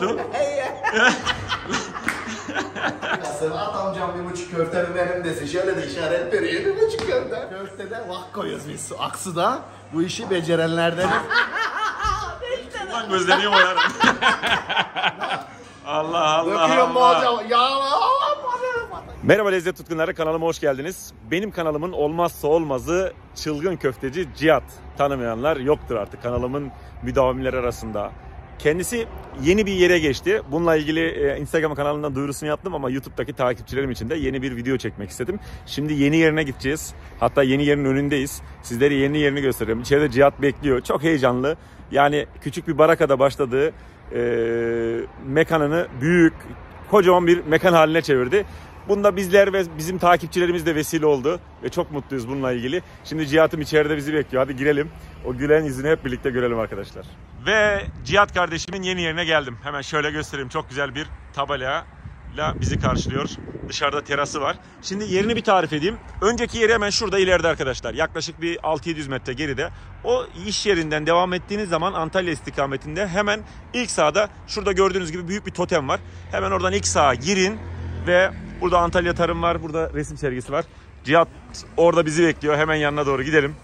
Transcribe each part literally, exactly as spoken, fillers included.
yoktu. At amcam bir buçuk köfte benim desin. Şöyle de işaret veriyor. Bir buçuk köfte. Köftede vak koyuyoruz biz. Aksu'da bu işi becerenlerden. Lan gözleniyor mu yani? Allah Allah Döküyorum Allah. hocam. Ya Allah. Merhaba lezzet tutkunları, kanalıma hoş geldiniz. Benim kanalımın olmazsa olmazı çılgın köfteci Cihat. Tanımayanlar yoktur artık kanalımın müdavimleri arasında. Kendisi yeni bir yere geçti. Bununla ilgili Instagram kanalından duyurusunu yaptım ama YouTube'daki takipçilerim için de yeni bir video çekmek istedim. Şimdi yeni yerine gideceğiz. Hatta yeni yerin önündeyiz. Sizlere yeni yerini göstereyim. İçeride Cihat bekliyor. Çok heyecanlı. Yani küçük bir barakada başladığı e, mekanını büyük, kocaman bir mekan haline çevirdi. Bunda bizler ve bizim takipçilerimiz de vesile oldu ve çok mutluyuz bununla ilgili. Şimdi Cihat'ım içeride bizi bekliyor. Hadi girelim. O gülen yüzünü hep birlikte görelim arkadaşlar. Ve Cihat kardeşimin yeni yerine geldim. Hemen şöyle göstereyim. Çok güzel bir tabelayla bizi karşılıyor. Dışarıda terası var. Şimdi yerini bir tarif edeyim. Önceki yeri hemen şurada ileride arkadaşlar. Yaklaşık bir altı yedi yüz metre geride. O iş yerinden devam ettiğiniz zaman Antalya istikametinde hemen ilk sağda şurada gördüğünüz gibi büyük bir totem var. Hemen oradan ilk sağa girin ve burada Antalya Tarım var. Burada resim sergisi var. Cihat orada bizi bekliyor. Hemen yanına doğru gidelim.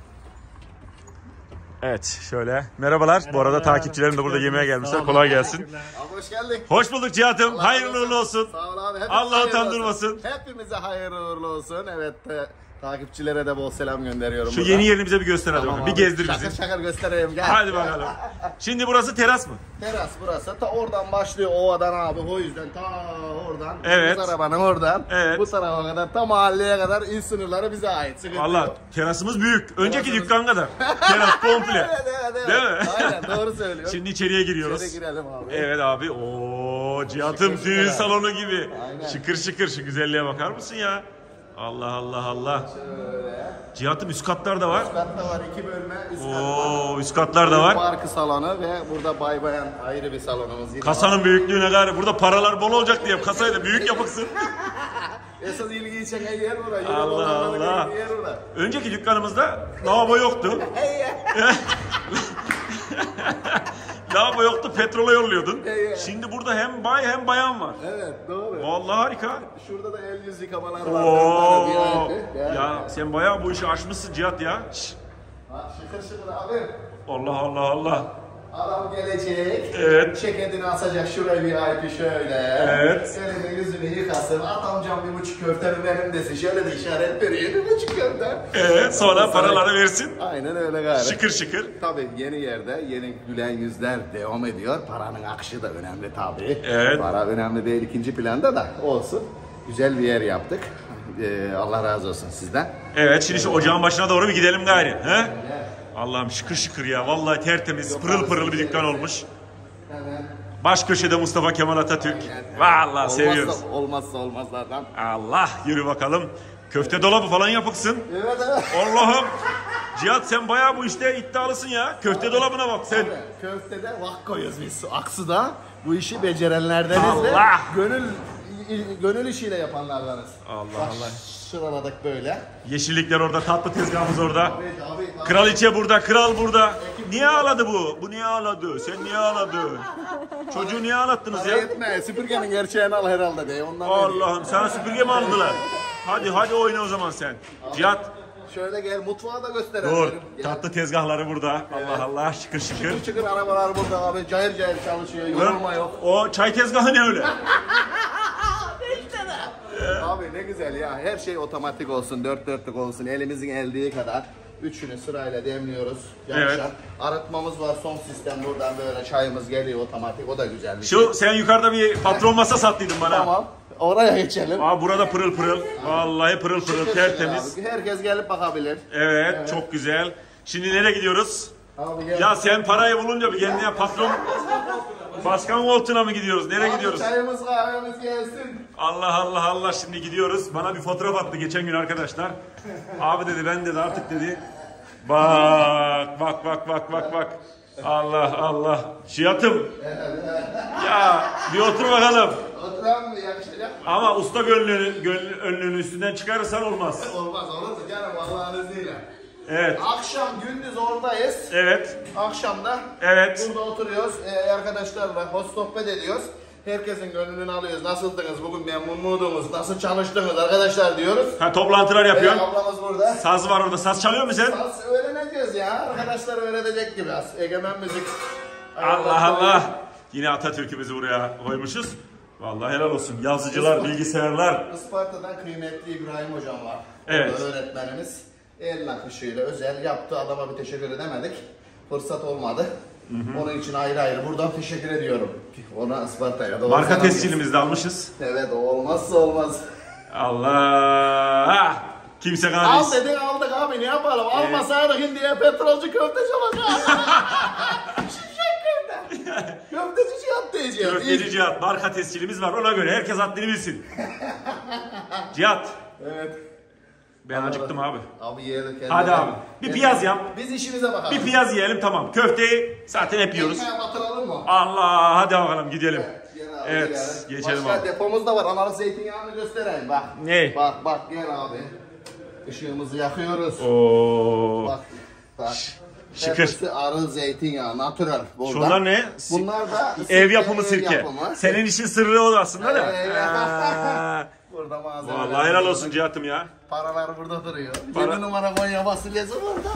Evet şöyle. Merhabalar. Merhaba. Bu arada takipçilerim de burada yemeğe gelmişler. Kolay gelsin. Abi hoş geldin. Hoş bulduk Cihat'ım. Hayırlı uğurlu olsun. Sağ ol abi. Allah utandırmasın. Hepimize hayırlı uğurlu olsun. Evet. Takipçilere de bol selam gönderiyorum. Şu burada. yeni yerini bize bir göster hadi Tamam bakalım. Bir gezdir şakır bizi. Şakır göstereyim gel. Hadi bakalım. Şimdi burası teras mı? Teras burası. Ta oradan başlıyor ovadan abi. O yüzden ta oradan. Evet. Bu arabanın oradan. Evet. Bu tarafa kadar ta mahalleye kadar il sınırları bize ait. Sıkıntı Valla yok. terasımız büyük. Önceki Terasımız... dükkan kadar. Teras komple. Evet, evet, evet. Değil mi? Aynen doğru söylüyorsun. Şimdi içeriye giriyoruz. İçeri girelim abi. Evet abi. Oo Cihat'ım Şıkır düğün şıkır salonu gibi. Aynen. Şıkır şıkır şu güzelliğe bakar mısın ya? Allah Allah Allah. Şöyle. Cihat'ım üst katlar da var. Üst katta var iki bölme. Üst kat Oo var. üst katlar da var. Parkı salonu ve burada bay bayan ayrı bir salonumuz. Yine Kasanın var. büyüklüğüne gari. Burada paralar bol olacak diye kasayı da büyük yapıksın. Esas ilgiyi çeken yer orada. Allah Allah. Yer orada. Önceki dükkanımızda lavabo yoktu. Lavabo yoktu, petrola yolluyordun. Şimdi burada hem bay hem bayan var. Evet doğru. Vallahi harika. Şurada da el yüz yıkamalar var. Oo. Ya. Ya sen bayağı bu işi aşmışsın Cihat ya. Şş. Bak şıkır şıkır abi. Allah Allah Allah. Adam gelecek. Evet. Ceketini asacak şuraya bir aypi şöyle. Evet. Elini yüzünü yıkasın. At amcam bir buçuk köfte benim desin. Şöyle de işaret veriyor. Bir buçuk köfte. Evet sonra paraları versin. Aynen öyle gayet. Şıkır şıkır. Tabii yeni yerde yeni gülen yüzler devam ediyor. Paranın akışı da önemli tabii. Evet. Para önemli değil ikinci planda da olsun. Güzel bir yer yaptık. Ee, Allah razı olsun sizden. Evet şimdi şu ocağın başına doğru bir gidelim gari. He? Allah'ım şıkır şıkır ya. Vallahi tertemiz pırıl pırıl bir dükkan olmuş. Hemen. Baş köşede Mustafa Kemal Atatürk. Vallahi Olmazsa, seviyoruz. olmazsa olmazlardan. Allah yürü bakalım. Köfte dolabı falan yapıksın. Evet evet. Allah'ım. Cihat sen bayağı bu işte iddialısın ya. Köfte dolabına bak sen. Köftede vak koyuyoruz biz. Aksu'da bu işi becerenlerdeniz de Allah! gönül gönül işiyle yapanlardanız. Allah Bak, Allah. Sıraladık böyle. Yeşillikler orada, tatlı tezgahımız orada. Abi, abi, abi. Kraliçe burada, kral burada. Niye ağladı bu? Bu niye ağladı? Sen niye ağladın? Çocuğu niye ağlattınız ya? Etme, süpürgenin gerçeğini al herhalde de. Ondan Allah'ım sana süpürge mi aldılar? Hadi hadi oyna o zaman sen. Cihat. Şöyle gel mutfağı da gösterelim. Dur. Gel. Tatlı tezgahları burada. Allah Allah şıkır şıkır. Çıkır çıkır arabalar burada abi. Cayır cayır çalışıyor. Yorulma yok. O çay tezgahı ne öyle? Abi ne güzel ya. Her şey otomatik olsun. Dört dörtlük olsun. Elimizin eldiği kadar. Üçünü sırayla demliyoruz. Yakışan. Evet. Arıtmamız var. Son sistem buradan böyle çayımız geliyor otomatik. O da güzel bir Şu şey. sen yukarıda bir patron masa sattıydın bana. Tamam. Oraya geçelim. Aa burada pırıl pırıl. Vallahi pırıl pırıl Şıkır tertemiz. şıkır abi. Herkes gelip bakabilir. Evet, evet çok güzel. Şimdi nereye gidiyoruz? Abi gel. Ya sen parayı bulunca bir kendine patron başkan koltuğuna mı gidiyoruz? Nereye Abi gidiyoruz? çayımız kahvemiz gelsin. Allah Allah Allah şimdi gidiyoruz. Bana bir fotoğraf attı geçen gün arkadaşlar. Abi dedi ben dedi artık dedi. Bak bak bak bak bak bak. Allah Allah. Cihat'ım. Ya bir otur bakalım. Oturan mı yakışacak? Ama usta gönlünü, gönlü, önlüğünün üstünden çıkarırsan olmaz. Olmaz olur mu canım Allah'ın izniyle. Evet. Akşam gündüz oradayız. Evet. Akşamda Evet. burada oturuyoruz. Ee, arkadaşlarla hoş sohbet ediyoruz. Herkesin gönlünü alıyoruz. Nasıldınız? Bugün memnun muydunuz? Nasıl çalıştınız arkadaşlar diyoruz. Ha, toplantılar Ee, yapıyorsun. ablamız burada. Saz var orada. Saz çalıyor musun sen? Saz öğreneceğiz ya. Arkadaşlar öğrenecek gibi az. Egemen müzik. Allah Allah. Yine Atatürk'ümüzü buraya koymuşuz. Vallahi helal olsun. Yazıcılar, bilgisayarlar. Isparta'dan kıymetli İbrahim hocam var. Evet. O da öğretmenimiz. El nakışıyla özel yaptı. Adama bir teşekkür edemedik. Fırsat olmadı. Hı hı. Onun için ayrı ayrı buradan teşekkür ediyorum. Ona Isparta'ya. Marka tescilimizi de almışız. Evet, o olmazsa olmaz. Allah! Kimse Al kalis. dedin aldık abi, ne yapalım? Evet. Almasaydık indiye petrolcü köfteci olacak. Şişek köfte. Köfteci Cihat diyeceğiz. Köfteci Cihat. Marka tescilimiz var. Ona göre herkes haddini bilsin. Cihat. Evet. Ben acıktım abi. Abi yiyelim. Hadi abi. Bir piyaz yap. Biz işimize bakalım. Bir piyaz yiyelim, tamam. Köfteyi zaten hep yiyoruz. Ekmeğe batıralım mı? Allah, hadi bakalım gidelim. Evet, gel abi, Evet, gel. geçelim Başka abi. depomuz da var. Analık zeytinyağını göstereyim bak. Ne? Bak bak gel abi. Işığımızı yakıyoruz. Oo. Bak bak. Şıkır. Hepsi arı zeytinyağı, natural. Burada. Şunlar ne? Bunlar da Ev yapımı ev sirke. yapımı. Senin işin sırrı o aslında da. Evet. Ha. Burada malzemeler. Vallahi helal olsun Cihat'ım ya. Paralar burada duruyor. Para- yedi numara Konya fasulyesi burada.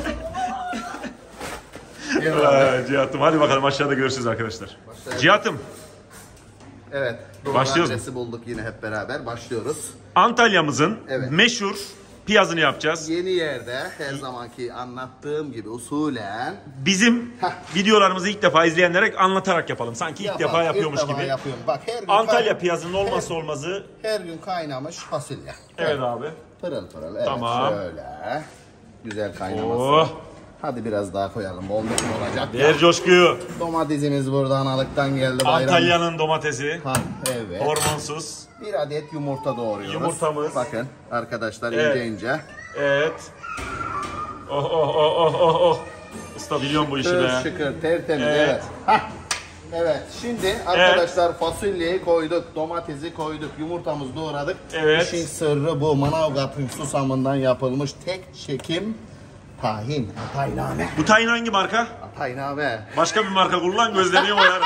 Gel abi. Aa, Cihat'ım hadi bakalım aşağıda görüşürüz arkadaşlar. Başlayalım. Cihat'ım, Evet. Doğru Başlıyoruz. adresi bulduk yine hep beraber. Başlıyoruz. Antalya'mızın Evet. meşhur piyazını yapacağız. Yeni yerde her zamanki anlattığım gibi usulen Bizim videolarımızı ilk defa izleyenlere anlatarak yapalım. Sanki ilk Yapalım, defa yapıyormuş ilk defa gibi. yapıyorum. Bak her gün Antalya kay- piyazının olmazsa olmazı. her gün kaynamış fasulye. Evet abi. Pırıl pırıl. Evet, Tamam. şöyle. Güzel kaynaması. Oh. Hadi biraz daha koyalım. Bol miktar olacak. Ver coşkuyu. Domatesimiz burada analıktan geldi. Bayram. Antalya'nın domatesi. Ha, evet. Hormonsuz. Bir adet yumurta doğruyoruz. Yumurtamız. Bakın arkadaşlar Evet. ince ince. Evet. Oh oh oh oh oh oh. Usta biliyorum bu işi Şıkır be. şıkır tertemiz. Evet. Evet. Hah. Evet. Şimdi arkadaşlar fasulyeyi koyduk, domatesi koyduk, yumurtamızı doğradık. Evet. İşin sırrı bu. Manavgat'ın susamından yapılmış tek çekim tahin. Tahiname. Bu tayin hangi marka? Tahiname. Başka bir marka kullan gözlerini boyarım.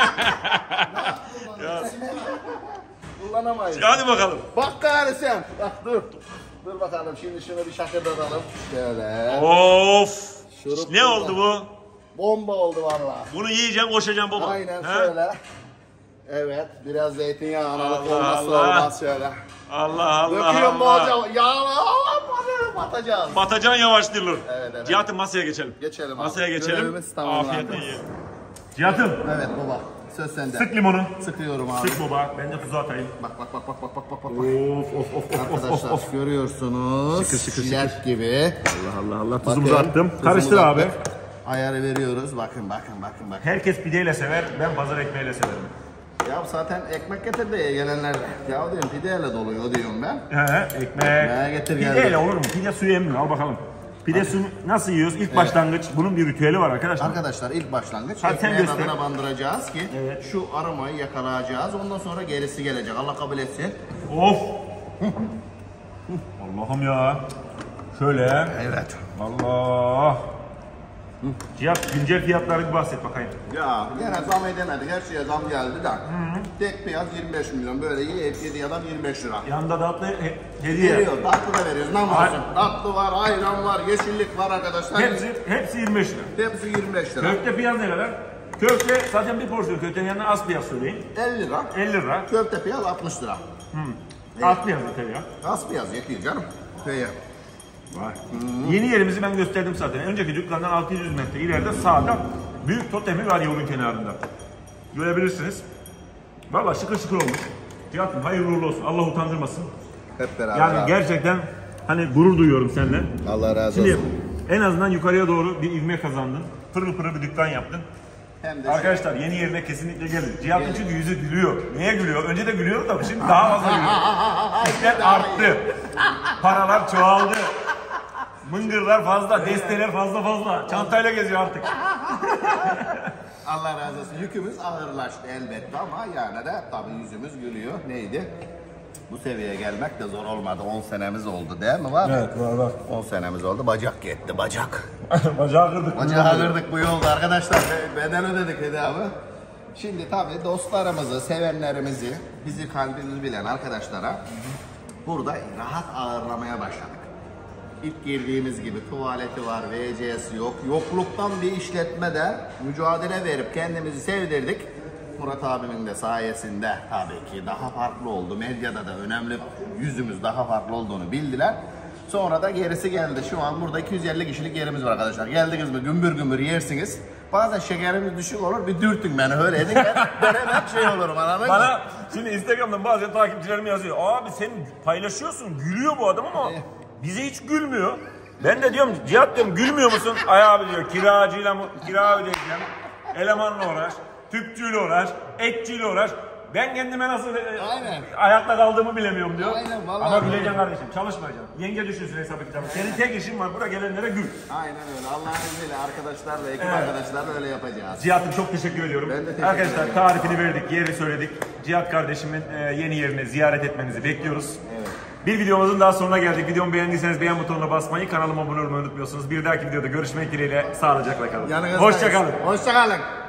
Kullanamayız. Hadi bakalım. Bak gari sen. Bak dur. Dur bakalım şimdi şunu bir şakırdatalım. Şöyle. Of. Şurup Ne burada. oldu bu? Bomba oldu valla. Bunu yiyeceğim, koşacağım baba. Aynen He? şöyle. Evet, biraz zeytinyağı analık Allah olmazsa Allah. olmaz şöyle. Allah Allah Döküyorum Allah. bolca yağlı. Allah batırır, batacağız. Batacan yavaştırılır. Evet, evet. Cihat'ım masaya geçelim. Geçelim abi. Masaya geçelim. Görevimiz tamamlandı. Afiyetle yiyelim. Cihat'ım Evet baba, söz sende. sık limonu. Sıkıyorum abi. Sık baba. Ben de tuzu atayım. Bak bak bak bak bak bak bak bak. Of of of of Arkadaşlar of of. görüyorsunuz. Şıkır, şıkır, Şilet gibi. Allah Allah Allah. Bakın, Tuzumuzu attım. tuzumuzu Karıştır attık. abi. Ayarı veriyoruz. Bakın bakın bakın bakın. Herkes pideyle sever. Ben pazar ekmeğiyle severim. Ya zaten ekmek getir de gelenler. Ya diyorum pideyle doluyor diyorum ben. He, ekmek. Ekmeğe getir geldi. Pideyle olur mu? Pide suyu emmiyor. Al bakalım. Pide suyu nasıl yiyoruz? İlk başlangıç. Bunun bir ritüeli var arkadaşlar. Arkadaşlar ilk başlangıç Hadi sen ekmeğin göster. tadına bandıracağız ki Evet. şu aromayı yakalayacağız. Ondan sonra gerisi gelecek. Allah kabul etsin. Of. Allah'ım ya. Şöyle. Evet. Allah. Cihat güncel fiyatları bir bahset bakayım. Ya gene zam edemedik. Her şeye zam geldi de. Tek beyaz yirmi beş milyon. Böyle yedi yedi adam yirmi beş lira. Yanında da atlı he- hediye. Veriyor. Tatlı da veriyoruz. Ne Ay- olsun. Tatlı var, ayran var, yeşillik var arkadaşlar. Hepsi, hepsi yirmi beş lira. Hepsi yirmi beş lira. Köfte piyaz ne kadar? Köfte zaten bir porsiyon köftenin yanına az piyaz söyleyin. elli lira. elli lira. Köfte piyaz altmış lira. Az piyaz zaten ya. Az piyaz yetiyor canım. Şöyle. Var. Yeni yerimizi ben gösterdim zaten. Önceki dükkandan altı yüz metre ileride sağda büyük totemi var yolun kenarında. Görebilirsiniz. Valla şıkır şıkır olmuş. Cihat'ım hayırlı uğurlu olsun. Allah utandırmasın. Hep beraber. Yani abi. gerçekten hani gurur duyuyorum seninle. Allah razı Şimdi olsun. en azından yukarıya doğru bir ivme kazandın. Pırıl pırıl bir dükkan yaptın. Hem de Arkadaşlar yeni yerine kesinlikle gelin. Cihat'ın çünkü yüzü gülüyor. Niye gülüyor? Önce de gülüyordu da şimdi daha fazla gülüyor. İşler arttı. Paralar çoğaldı. Mıngırlar fazla, desteler fazla fazla. Çantayla geziyor artık. Allah razı olsun. Yükümüz ağırlaştı elbette ama yani de tabii yüzümüz gülüyor. Neydi? Bu seviyeye gelmek de zor olmadı. on senemiz oldu değil mi? Var mı? Evet var var. on senemiz oldu. Bacak gitti, bacak. Bacağı kırdık. Bacağı kırdık bu yolda arkadaşlar. Bedel ödedik Hedi abi. Şimdi tabii dostlarımızı, sevenlerimizi, bizi kalbimizi bilen arkadaşlara burada rahat ağırlamaya başladık. İlk girdiğimiz gibi tuvaleti var, V C'si yok. Yokluktan bir işletmede mücadele verip kendimizi sevdirdik. Murat abimin de sayesinde tabii ki daha farklı oldu. Medyada da önemli yüzümüz daha farklı olduğunu bildiler. Sonra da gerisi geldi. Şu an burada iki yüz elli kişilik yerimiz var arkadaşlar. Geldiniz mi gümbür gümbür yersiniz. Bazen şekerimiz düşük olur, bir dürtün beni öyle edin. Ben hemen şey olurum anladın mı? Bana şimdi Instagram'dan bazen takipçilerim yazıyor. Abi sen paylaşıyorsun, gülüyor bu adam ama bize hiç gülmüyor. Ben de diyorum Cihat diyorum gülmüyor musun? Ay abi diyor kiracıyla mı, kira ödeyeceğim, elemanla uğraş, tüpçüyle uğraş, etçiyle uğraş. Ben kendime nasıl Aynen. ayakta kaldığımı bilemiyorum diyor. Aynen, vallahi ama doğru. güleceksin kardeşim, çalışmayacaksın. Yenge düşünsün hesap edeceğim. Senin tek işin var, buraya gelenlere gül. Aynen öyle. Allah'ın izniyle arkadaşlarla, ekip Evet. arkadaşlarla öyle yapacağız. Cihat'ım çok teşekkür ediyorum. Ben de teşekkür Arkadaşlar ederim. tarifini verdik, yeri söyledik. Cihat kardeşimin e, yeni yerini ziyaret etmenizi bekliyoruz. Evet. Bir videomuzun daha sonuna geldik. Videomu beğendiyseniz beğen butonuna basmayı, kanalıma abone olmayı unutmuyorsunuz. Bir dahaki videoda görüşmek dileğiyle sağlıcakla kalın. Yanınızdayız. Hoşça kalın. Hoşça kalın.